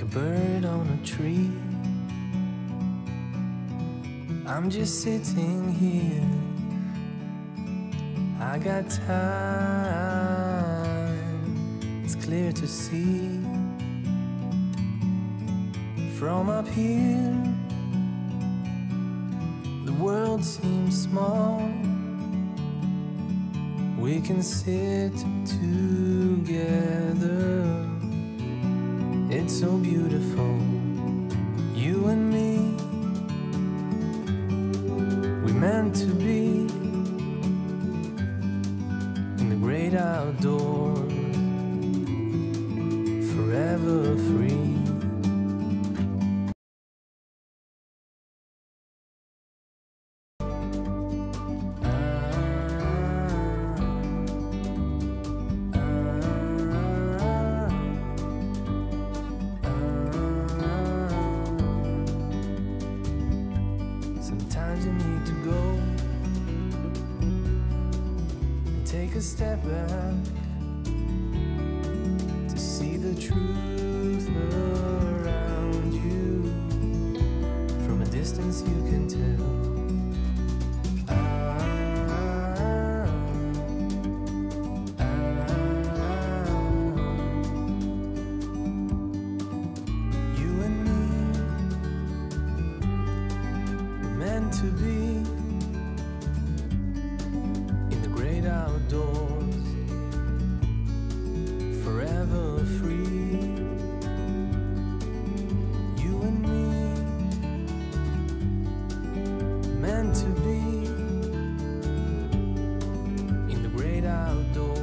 bird on a tree. I'm just sitting here. I got time, it's clear to see. From up here, the world seems small. We can sit together. It's so beautiful, you and me. We meant to be in the great outdoors, forever free. Sometimes you need to go and take a step back to see the truth around you. From a distance you can tell. You and me, meant to be in the great outdoors, forever free. You and me, meant to be in the great outdoors.